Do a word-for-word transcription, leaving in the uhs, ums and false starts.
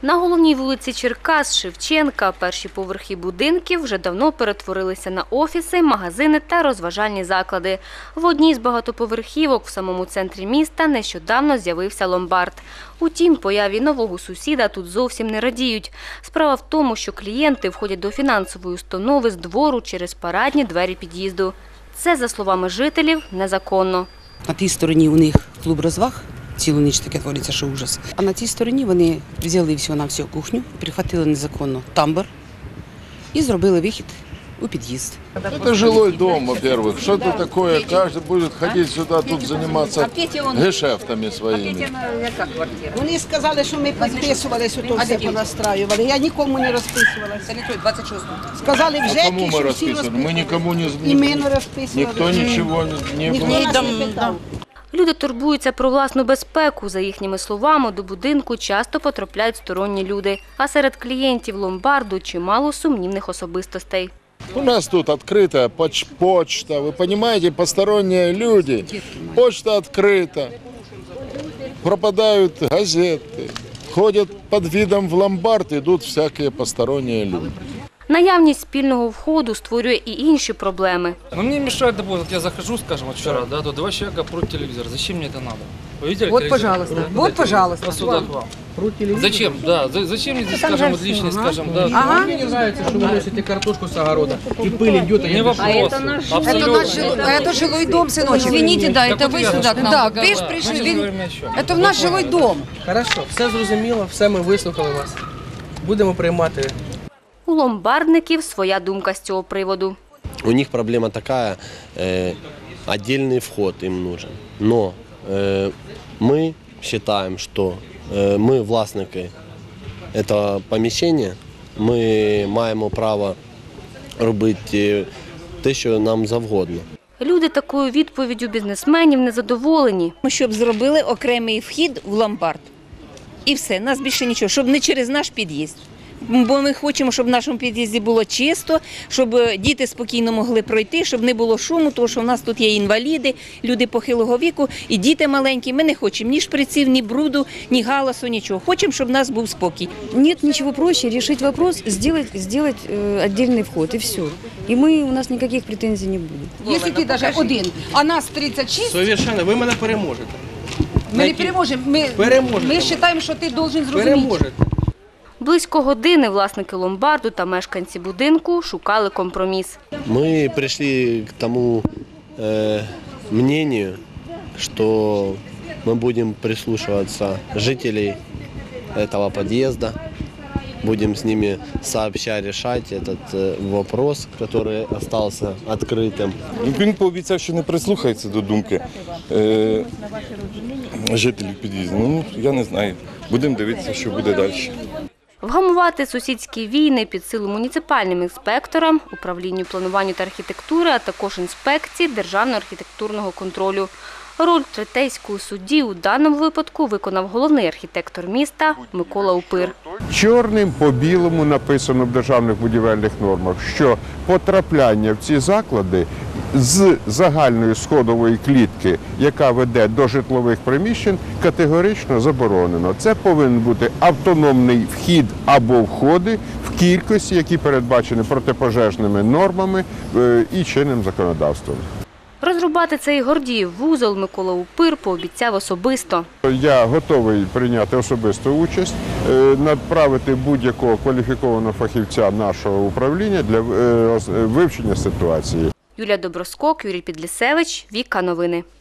На головній вулиці Черкас, Шевченка, перші поверхи будинків вже давно перетворилися на офіси, магазини та розважальні заклади. В одній з багатоповерхівок в самому центрі міста нещодавно з'явився ломбард. Утім, появі нового сусіда тут зовсім не радіють. Справа в тому, що клієнти входять до фінансової установи з двору через парадні двері під'їзду. Це, за словами жителів, незаконно. На тій стороні у них клуб розваг. Цілу ніч таке твориться, що ужас. А на цій стороні вони взяли всього-навсього кухню, прихватили незаконно тамбур і зробили вихід у під'їзд. Это жилой дом, во-первых. Что это такое? Каждый будет ходить сюда, тут заниматься гешефтами своими. Вони сказали, що ми підписувалися, то все понастраювали. Я нікому не розписувалася. Сказали в ЖЕКі, Кому мы що всі расписывали? Мы никому не... І ми не розписувалися. Никто ничего не... Ніхто нас не питав. Люди турбуються про власну безпеку. За їхніми словами, до будинку часто потрапляють сторонні люди. А серед клієнтів ломбарду чимало сумнівних особистостей. У нас тут открытая поч почта, вы понимаете, посторонние люди. Почта открыта, пропадают газеты, ходят под видом в ломбард, идут всякие посторонние люди. Наявність спільного входу створює і інші проблеми. Но мне мешает, допустим, вот я захожу, скажем, вот вчера, да, то два человека прут телевизор. Зачем мне это надо? Вы видели Вот, телевизор? пожалуйста, Да, вот, да, пожалуйста. Вот сюда к вам. Зачем? Да, за- зачем мне здесь, скажем, вот личный, скажем, да. Ага. Мне не нравится, что вы носите картошку с огорода, и пыль идет, а Не я вопрос. Это наш жилой, это жилой дом, сыночек. Извините, да, это вы сюда к нам. Да, вы ж пришли. Мы говорим о чем. Это в наш жилой дом. Хорошо, все зрозуміло, все ми вислухали вас. Будемо приймати. У ломбардників своя думка з цього приводу. У них проблема такая, э, отдельный вход им нужен. Но э, мы считаем, что э, мы власники этого помещения, ми маємо право робити те, що нам завгодно. Люди такою відповіддю бізнесменів незадоволені. Щоб зробили окремий вхід в ломбард. І все, нас більше нічого, щоб не через наш під'їзд. Бо ми хочемо, щоб в нашому під'їзді було чисто, щоб діти спокійно могли пройти, щоб не було шуму, тому що в нас тут є інваліди, люди похилого віку і діти маленькі. Ми не хочемо ні шприців, ні бруду, ні галасу, нічого. Хочемо, щоб в нас був спокій. Нет ничего проще решить вопрос, сделать, сделать э, отдельный вход и все. И мы, у нас никаких претензий не будет. Якщо ти навіть один, а нас тридцять шість, Совершенно, ви мене переможете. ми не переможемо. Ми, Переможете. ми вважаємо, що ти должен зрозуміти. Переможете. Близько години власники ломбарду та мешканці будинку шукали компроміс. Мы пришли к тому э, мнению, что мы будем прислушиваться жителей этого подъезда, будем с ними сообща решать этот э, вопрос, который остался открытым. Він пообіцяв, що не прислухається до думки е, жителів під'їзду. Ну, я не знаю. Будемо дивитися, що буде далі. Вгамувати сусідські війни під силу муніципальним інспекторам, управлінню планування та архітектури, а також інспекції Державного архітектурного контролю. Роль третейського судді у даному випадку виконав головний архітектор міста Микола Упир. Чорним по білому написано в державних будівельних нормах, що потрапляння в ці заклади з загальної сходової клітки, яка веде до житлових приміщень, категорично заборонено. Це повинен бути автономний вхід або входи в кількості, які передбачені протипожежними нормами і чинним законодавством. Розрубати цей Гордіїв вузол Микола Упир пообіцяв особисто. Я готовий прийняти особисту участь, направити будь-якого кваліфікованого фахівця нашого управління для вивчення ситуації. Юлія Доброскок, Юрій Підлісевич, Віка Новини.